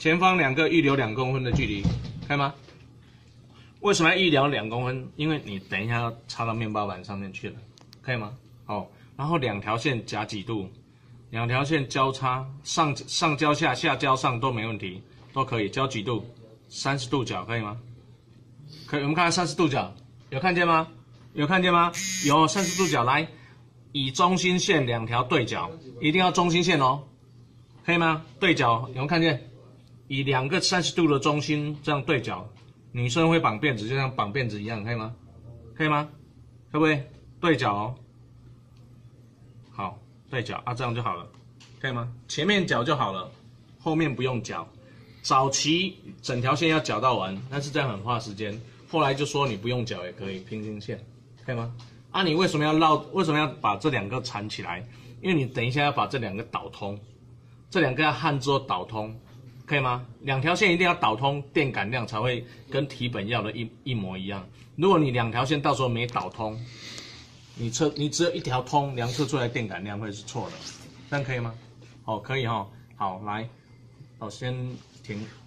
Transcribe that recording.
前方两个预留2公分的距离，可以吗？为什么要预留2公分？因为你等一下要插到面包板上面去了，可以吗？好，然后2条线夹几度？2条线交叉，上交下，下交上都没问题，都可以交几度？30度角，可以吗？可以，我们看看30度角，有看见吗？有看见吗？有30度角，来，以中心线2条对角，一定要中心线哦，可以吗？对角，有没有看见？以2个30度的中心这样对角，女生会绑辫子，就像绑辫子一样，可以吗？可以吗？可不可以？对角哦，好，对角啊，这样就好了，可以吗？前面绞就好了，后面不用绞。早期整条线要绞到完，但是这样很花时间。后来就说你不用绞也可以，平行线，可以吗？啊，你为什么要为什么要把这2个缠起来？因为你等一下要把这2个导通，这2个要焊之后导通，可以吗？2条线一定要导通，电感量才会跟题本要的一模一样。如果你2条线到时候没导通，你只有1条通，量测出来电感量会是错的，这样可以吗？哦，可以哈、哦，好，来，我先停。